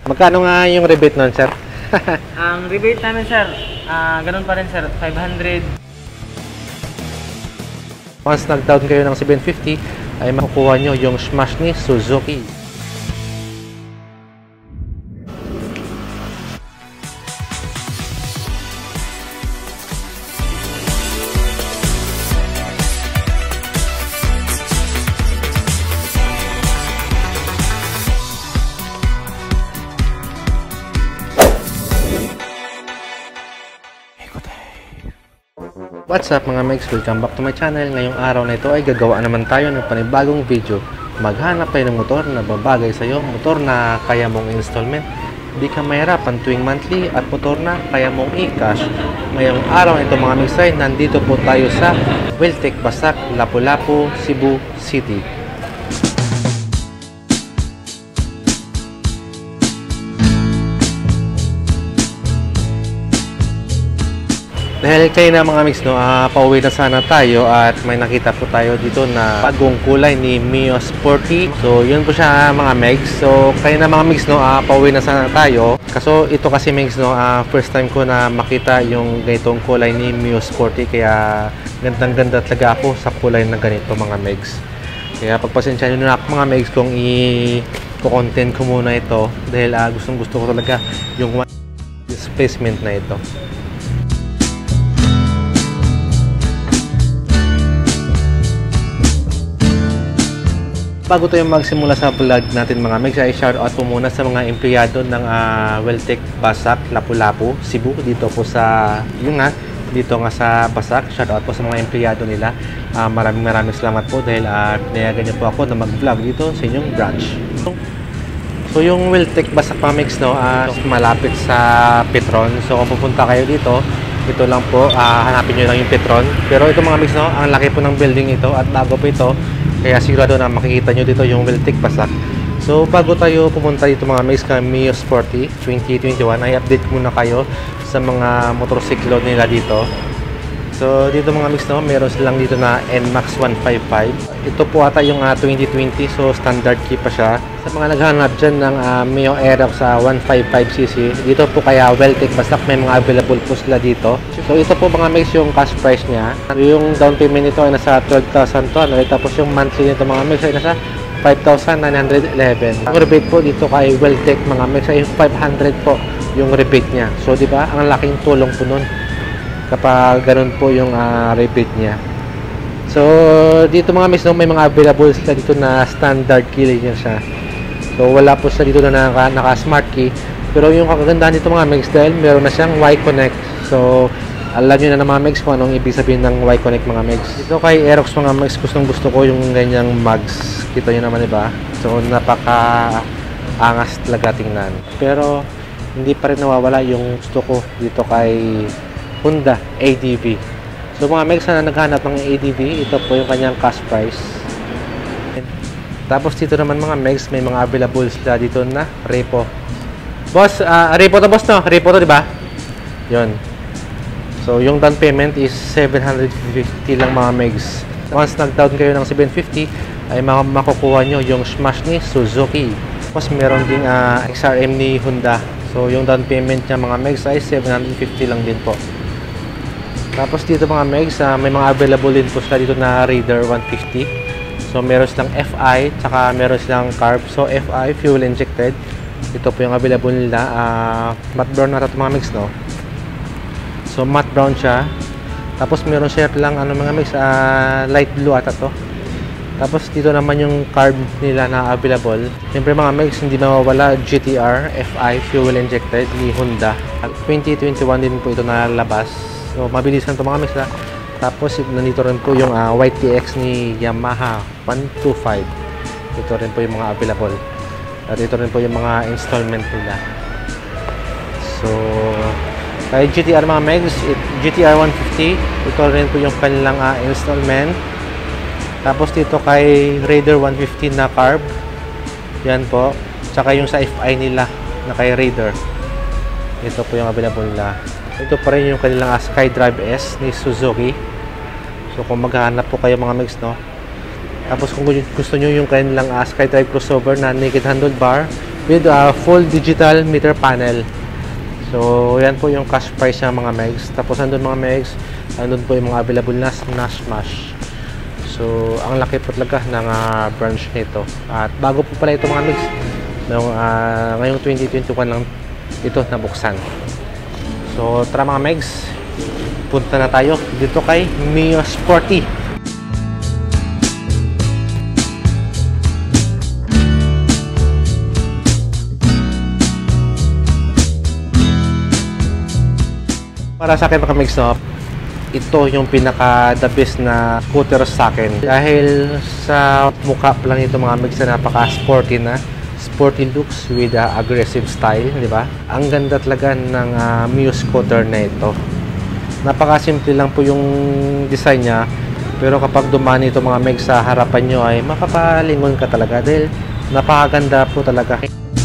Magkano nga yung rebate nun, sir? Ang rebate namin, sir, ganun pa rin, sir, 500. Once nag-down kayo ng 750, ay makukuha nyo yung smash ni Suzuki. What's up mga Megs? Welcome back to my channel. Ngayong araw na ito ay gagawa naman tayo ng panibagong video. Maghanap tayo ng motor na babagay sa iyo, motor na kaya mong installment, di ka mahirapan tuwing monthly, at motor na kaya mong i-cash. Ngayong araw na ito mga Megs ay nandito po tayo sa Weltec Basak, Lapu-Lapu, Cebu City. Dahil kayo na mga Megs, pauwi na sana tayo at may nakita po tayo dito na bagong kulay ni Mio Sporty. So, yun po siya mga Megs. So, kayo na mga Megs, pauwi na sana tayo. Kaso, ito kasi Megs, first time ko na makita yung ganitong kulay ni Mio Sporty. Kaya, gandang-ganda talaga ako sa kulay na ganito mga Megs. Kaya, pagpasensya nyo na ako mga Megs kung i-content ko muna ito. Dahil gustong-gusto ko talaga yung displacement na ito. Bago tayo magsimula sa vlog natin mga Megs, ay shoutout po muna sa mga empleyado ng Weltec Basak, Lapu-Lapu, Cebu. Dito po sa, dito nga sa Basak. Shoutout po sa mga empleyado nila. Maraming salamat po dahil pinayagan niyo po ako na mag-vlog dito sa inyong branch. So yung Weltec Basak mga Megs, malapit sa Petron. So kung pupunta kayo dito, ito lang po, hanapin nyo lang yung Petron. Pero ito mga Megs, ang laki po ng building ito at bago po ito. Kaya sigurado na makikita nyo dito yung Weltec Basak. So bago tayo pumunta dito mga Megs ka Mio Sporty 2021, ay update muna kayo sa mga motorsiklo nila dito. So dito mga Megs, meron silang dito na NMAX 155. Ito po ata yung 2020, so standard key pa siya. Sa mga naghahanap dyan ng Mio Aerox sa 155cc, dito po kaya Weltec Basak, may mga available po sila dito. So ito po mga Megs yung cash price niya. Yung down payment nito ay nasa 12,200, tapos yung monthly nito mga Megs ay nasa 5,911. Ang rebate po dito kay Weltec mga Megs ay 500 po yung rebate niya. So di ba ang laking tulong po nun kapag ganun po yung rebate niya. So dito mga Megs, may mga available sila dito na standard key niya siya. So wala po siya dito na naka smart key. Pero yung kagandahan dito mga Megs, dahil meron na siyang Y-Connect. So alam nyo na mga Megs kung anong ibig sabihin ng Y-Connect mga Megs. Dito kay Aerox mga Megs, gustong gusto ko yung ganyang mugs. Kita nyo naman, diba? So napaka-angas talaga tingnan. Pero hindi pa rin nawawala yung gusto ko dito kay Honda ADV. So mga Megs na naghanap ng ADV, ito po yung kanyang cash price. Tapos dito naman mga Megs, may mga available sila dito na repo. Boss, repo to boss, no? Repo to, diba? Yun. So yung down payment is 750 lang mga Megs. Once nag-down kayo ng 750, ay makukuha nyo yung smash ni Suzuki. Tapos meron ding XRM ni Honda. So yung down payment niya mga Megs ay 750 lang din po. Tapos dito mga Megs, may mga available din po sila dito na Raider 150. So meron silang FI, tsaka meron silang carb. So FI, fuel injected. Ito po yung available nila. Matte brown na ito mga Megs, no? So matte brown siya. Tapos meron siya lang mga Megs, light blue ata to. Tapos dito naman yung carb nila na available. Siyempre mga Megs, hindi mawawala GTR FI fuel injected ni Honda. 2021 din po ito nalalabas. So mabilis lang ito mga Megs. Tapos nandito rin po yung YTX ni Yamaha 125. Ito rin po yung mga available. At ito rin po yung mga installment nila. So kay GTR mga Megs, GTR 150, ito rin po yung kanilang installment. Tapos dito kay Raider 150 na carb, yan po. Tsaka yung sa FI nila na kay Raider, ito po yung available nila. Ito pa rin yung kanilang SkyDrive S ni Suzuki. So kung maghahanap po kayo mga Megs, no? Tapos kung gusto nyo yung kanilang SkyDrive crossover na naked handlebar, with full digital meter panel. So yan po yung cash price ng mga megs. Tapos andun mga megs, andun po yung mga available na Smash. So ang laki po talaga ng branch nito. At bago po pala ito mga megs, ngayong 2021 lang ito nabuksan. So tara mga megs, punta na tayo dito kay Mio Sporty. Para sa akin mga megs, no, ito yung pinaka the best na scooter sa akin. Dahil sa mukha pa lang ito mga megs na napaka sporty na. Sporty looks with aggressive style, di ba? Ang ganda talaga ng Mio scooter na ito. Napaka-simple lang po yung design niya. Pero kapag dumani ito mga megs sa harapan nyo ay mapapalingon ka talaga dahil napakaganda po talaga.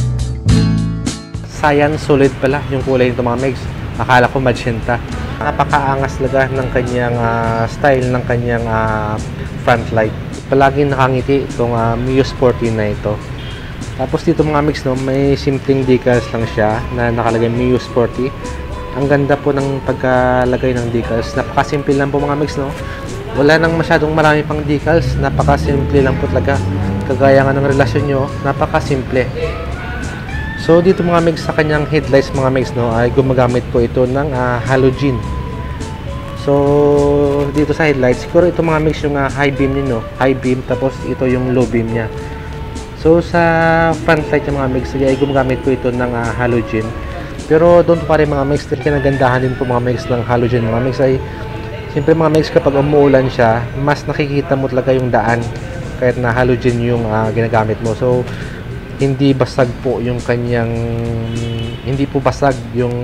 Cyan solid pala yung kulay nito mga megs. Akala ko magenta. Napakaangas talaga ng kanyang style ng kanyang front light. Palaging nakangiti itong Mio Sporty na ito. Tapos dito mga mix, no, may simpleng decals lang siya na nakalagay Mio Sporty. Ang ganda po ng pagkalagay ng decals. Napakasimple lang po mga mix, no. Wala nang masyadong marami pang decals. Napakasimple lang po talaga. Kagaya nga ng relasyon nyo, napakasimple. So dito mga megs sa kanyang headlights mga megs, no, ay gumagamit po ito ng halogen. So dito sa headlights, siguro ito mga megs yung high beam nino, high beam, tapos ito yung low beam niya. So sa front light ng mga megs ay gumagamit po ito ng halogen. Pero doon pa rin mga megs, kinagandahan din po mga megs ng halogen mga megs ay siyempre mga megs kapag umuulan siya, mas nakikita mo talaga yung daan kahit na halogen yung ginagamit mo. So hindi basag po yung kanyang hindi po basag yung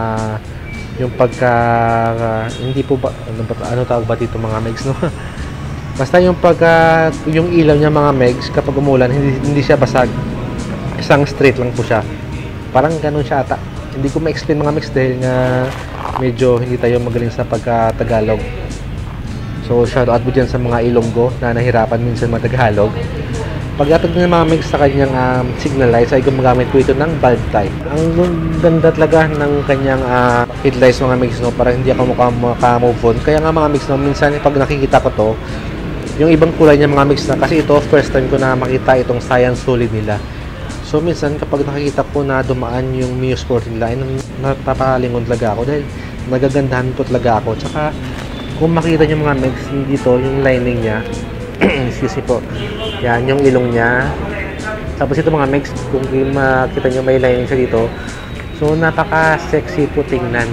pagka hindi po ba ano tawag ba dito mga megs, no? Basta yung pagka yung ilaw niya mga megs kapag umulan hindi siya basag, isang straight lang po siya, parang ganun siya ata. Hindi ko ma-explain mga megs dahil nga medyo hindi tayo magaling sa pagka-Tagalog. So shout out po dyan sa mga Ilonggo na nahirapan minsan mag-Tagalog. Pagdating ng mga megs sa kanyang signal lights ay gumagamit po ito ng bulb type. Ang ganda talaga ng kanyang headlights mga megs, no, para hindi ako maka-move on. Kaya nga mga megs, no, minsan pag nakikita ko to, yung ibang kulay niya mga megs na, kasi ito first time ko na makita itong cyan solid nila. So minsan kapag nakikita ko na dumaan yung Mio Sport nila ay napapalingon talaga ako dahil nagagandahan po talaga ako. Tsaka kung makita niyo mga megs dito yung lining niya, excuse me po, yan yung ilong niya. Tapos ito mga megs, kung makita nyo may lining siya dito, so napaka sexy po tingnan,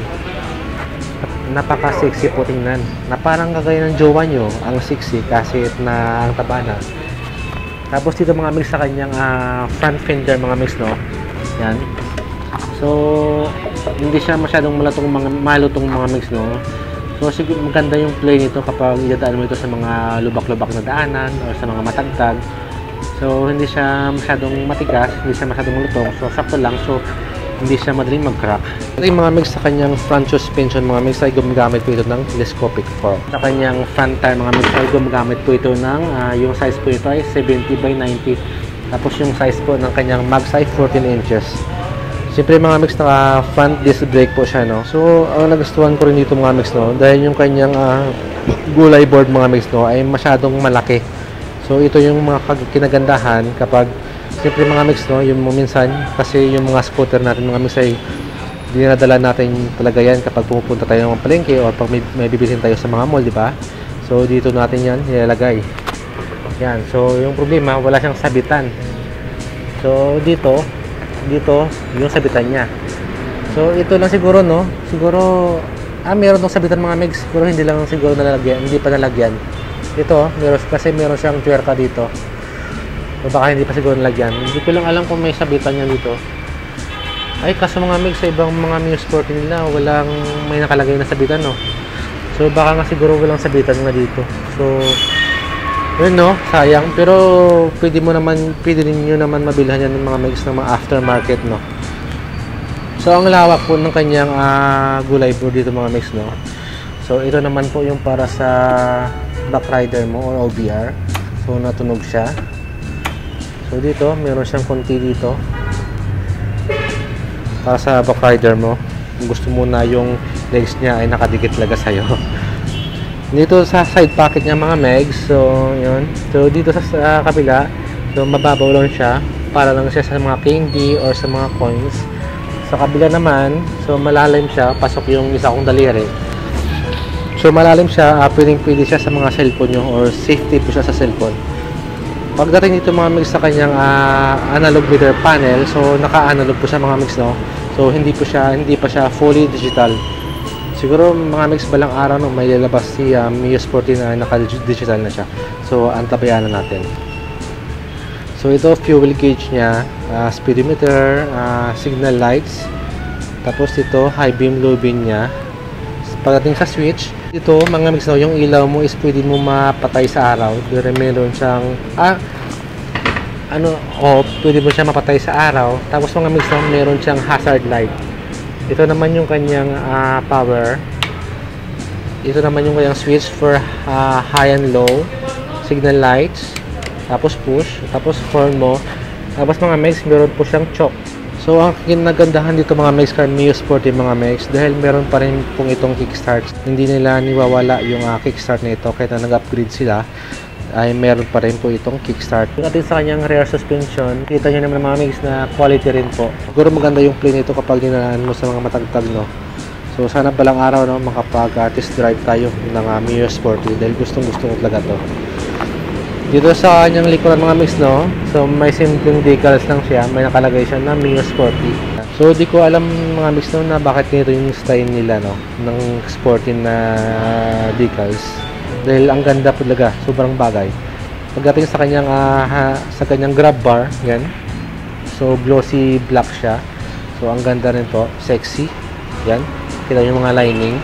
napaka-sexy po tingnan, na parang kagaya ng jowa nyo, ang sexy kasi na ang taba na. Tapos dito mga mix sa kanyang front fender mga mix, no, yan. So hindi siya masyadong malutong mga mix, no. So siguro maganda yung play nito kapag idadaan mo ito sa mga lubak-lubak na daanan o sa mga matagtag. So hindi siya masyadong matigas, hindi siya masyadong malutong, so sakto lang, so hindi siya madaling mag-crack. Yung mga mix sa kanyang front suspension mga mix ay gumagamit po ito ng telescopic fork. Sa kanyang front tire mga mix ay gumagamit po ito ng yung size po ito ay 70 by 90. Tapos yung size po ng kanyang mag size 14 inches. Siyempre mga mix na front disc brake po siya, no. So ang nagustuhan ko rin dito mga mix, no, dahil yung kanyang gulay board mga mix, no, ay masyadong malaki. So ito yung mga kinagandahan kapag siyempre mga mix, no, yung minsan kasi yung mga scooter natin mga mix ay dinadala natin talaga yan kapag pumupunta tayo ng palengke o pag may bibilhin tayo sa mga mall, di ba? So dito natin yan nilalagay. Yan. So yung problema, wala siyang sabitan. So dito yung sabitan niya. So ito lang siguro, no. Siguro meron tong sabitan mga megs, siguro hindi lang siguro nalagyan, hindi pa nalagyan. Ito, meron siyang tuwerka dito. O baka hindi pa siguro nalagyan. Hindi ko lang alam kung may sabitan niya dito. Ay, kaso mga megs sa ibang mga Mio Sport nila, may nakalagay na sabitan, no. So baka nga siguro walang sabitan nga dito. So yun, no, sayang. Pero pwede rin nyo naman mabilhan yan ng mga megs ng mga aftermarket, no. So ang lawak po ng kanyang gulay board dito mga megs, no. So ito naman po yung para sa backrider mo or OBR. So natunog siya. So dito meron siyang konti dito para sa back rider mo. Kung gusto mo na yung legs niya ay nakadikit talaga sa'yo. Dito sa side pocket niya mga megs, so yun. So dito sa kabila, so mababaw lang siya, para lang siya sa mga candy or sa mga coins. Sa kabila naman, so malalim siya, pasok yung isa kong daliri. So malalim siya, pwede siya sa mga cellphone nyo or safety po siya sa cellphone. Pagdating dito mga mix sa kanyang analog meter panel, so naka-analog po siya mga mix, no. So hindi pa siya fully digital. Siguro mga mix balang araw no may lalabas si Mio Sporty na naka-digital na siya. So antabayan na natin. So ito fuel gauge niya, speedometer, signal lights. Tapos ito high beam low beam niya. Pagdating sa switch, ito mga mix no, yung ilaw mo is pwede mo mapatay sa araw. Pero meron siyang pwede mo siya mapatay sa araw. Tapos mga mix no, meron siyang hazard light. Ito naman yung kanyang power. Ito naman yung kanyang switch for high and low, signal lights, tapos push, tapos horn mo. Tapos mga mix, meron po siyang choke. So ang kinagandahan dito mga mix car Mio Sporty mga mix, dahil meron pa rin pong itong kickstart. Hindi nila niwawala yung kickstart na ito kahit na nag-upgrade sila, ay meron pa rin po itong kickstart. Yung atin sa kanyang rear suspension, kita nyo naman mga mix na quality rin po. Siguro maganda yung play nito kapag dinaan mo sa mga matagtag, no. So sana balang araw no makapag-test drive tayo ng Mio Sporty dahil gustong gusto ko talaga to. Dito sa kanyang likuran mga mix, no, so may simpleng decals lang siya, may nakalagay siya na Mio Sporty. So di ko alam mga mix no na bakit ganito yung style nila, no, ng sporty na decals. Dahil ang ganda po talaga, sobrang bagay. Pagdating sa kanyang grab bar, yan. So glossy black siya. So ang ganda rin po, sexy. Yan. Kita yung mga lining.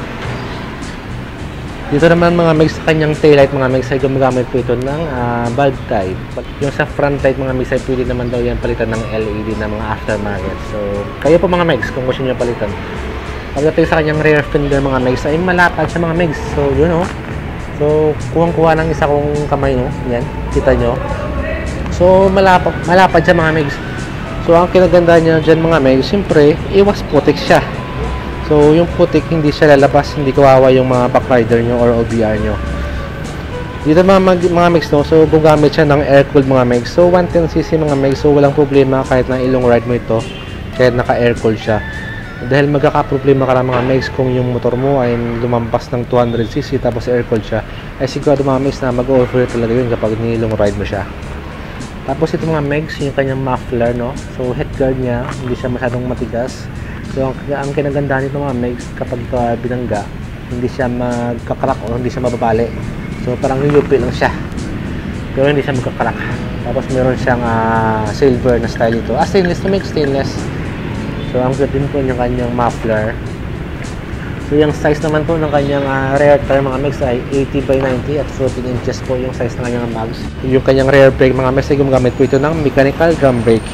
Dito naman mga mix sa kanyang taillight mga mix ay gumagamit po ito ng bulb type. Yung sa front light mga mix ay pwede naman daw yan palitan ng LED na mga aftermarket. So kayo po mga mix kung gusto niyo palitan. Pagdating sa kanyang rear fender mga mix ay malapad siya mga mix. So yun o. So, kuwang-kuha ng isa kong kamay, no? Yan, kita nyo. So, malapad siya mga megs. So, ang kinaganda niya dyan mga megs, siyempre, iwas putik siya. So, yung putik, hindi siya lalabas, hindi kawawa yung mga back rider nyo or OBR nyo. Dito mga megs, no? So, gugamit siya ng air-cooled mga megs. So, 110cc mga megs. So, walang problema kahit na ilong ride mo ito, kahit naka-air-cooled siya. Dahil magkakaproblema ka ng mga megs kung yung motor mo ay lumampas ng 200cc tapos air-cooled siya, ay sigurado mga megs na mag-overheat talaga yun kapag nilong ride mo siya. Tapos ito mga megs, yung kanyang muffler, no? So headguard niya, hindi siya masyadong matigas. So ang kinaganda nito mga megs, kapag binangga, hindi siya magkakrak o hindi siya mababali. So parang yupi lang siya, pero hindi siya magkakrak. Tapos meron siyang silver na style ito. Stainless to make stainless. So, ang good din po yung kanyang muffler. So, yung size naman po ng kanyang rear tire mga megs ay 80 by 90 at 14 inches po yung size ng kanyang mags. Yung kanyang rear brake mga megs ay gumagamit po ito ng mechanical drum brake.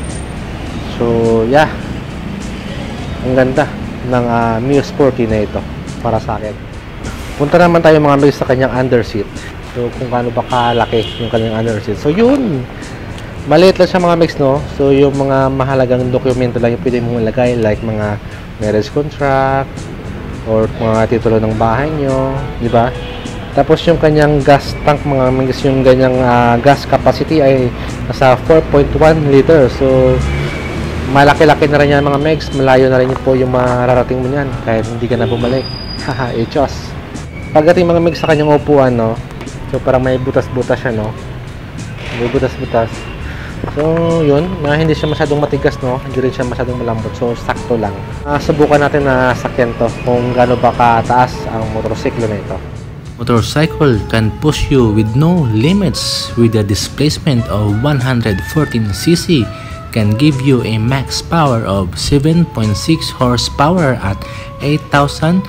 So, yeah. Ang ganda ng Mio Sporty na ito para sa akin. Punta naman tayo mga megs sa kanyang underseat. So, kung paano ba kalaki yung kanyang underseat. So, yun. Maliit lang siya mga mix, no? So, yung mga mahalagang dokumento lang yung pwede mong ilagay, like mga marriage contract or mga titulo ng bahay nyo, di ba? Tapos yung kanyang gas tank mga mix, yung ganyang gas capacity ay nasa 4.1 liter. So, malaki-laki na rin yan mga mix, malayo na rin po yung mararating mo niyan kahit hindi ka na bumalik. Haha, echos. Pagdating mga mix sa kanyang upuan, no? So, parang may butas-butas siya, no? May butas-butas. So, yun, hindi siya masyadong matigas, no? Hindi rin siya masyadong malambot. So, sakto lang. Subukan natin na sakyan to kung gaano ba kataas ang motorsiklo na ito. Motorcycle can push you with no limits with a displacement of 114cc, can give you a max power of 7.6 horsepower at 8,500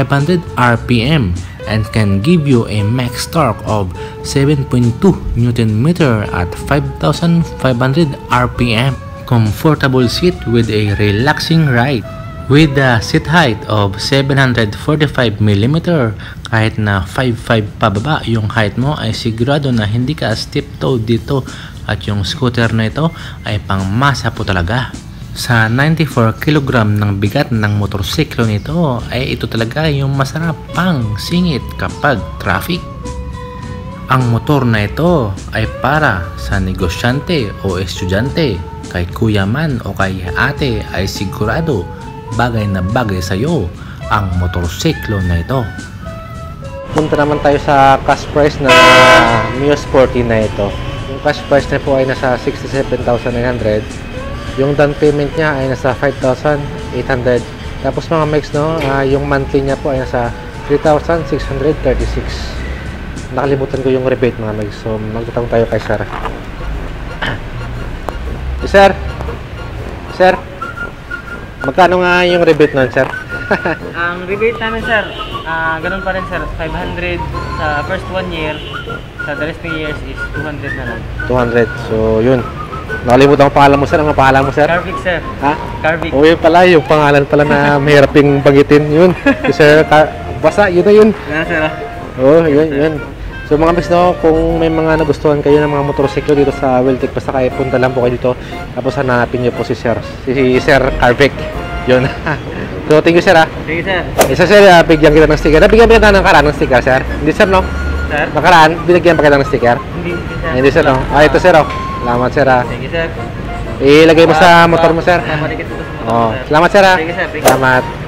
RPM and can give you a max torque of 7.2 Nm at 5,500 RPM. Comfortable seat with a relaxing ride. With a seat height of 745mm, kahit na 5'5 pababa yung height mo ay sigurado na hindi ka steep-toed dito at yung scooter na ito ay pang masa po talaga. Sa 94 kg ng bigat ng motorsiklo nito ay ito talaga yung masarap pang singit kapag traffic. Ang motor na ito ay para sa negosyante o estudyante, kay kuya man o kay ate ay sigurado bagay na bagay sa iyo ang motorsiklo na ito. Punta naman tayo sa cash price na Mio Sporty na ito. Yung cash price na po ay nasa 67,900. Yung down payment niya ay nasa 5,800. Tapos mga mix, no, yung monthly niya po ay nasa 3,636. Nakalimutan ko yung rebate mga mix. So magtatawag tayo kay sir. Sir? Sir? Magkano nga yung rebate nun, sir? Ang rebate namin sir, ganun pa rin sir, 500 sa first 1 year, sa the rest 2 years is 200 na lang. 200. So yun. Nakalimutan ko pangalan mo, sir. Ang pangalan mo, sir? Carvic sir. Ha? Carvic. O yun pala, yung pangalan pala na mahirap yung bagitin. Yun. Si Sir basta, yun na yun. Na sir. Oo, yun, yun. So mga miss, no, kung may mga nagustuhan kayo ng mga motorsiklo dito sa Weltec, basta kayo punta lang po kayo dito. Tapos hanapin niyo po si Sir Carvic. Yun. So thank you, sir, ha. Sige sir. Isa, sir, bigyan kita ng sticker. Nabigyan kita ng nakaraan ng sticker, sir. Hindi, sir, no? Sir? Nakaraan, binigyan pa kita ng sticker. Hindi sir. Hindi, sir, no? Ito, sir, oh. Salamat, sir, ha. Sige sir. Ilagay mo sa motor mo, sir. Balik ito sa motor Oh, sir. salamat, sir, ha. Sige sir. Salamat.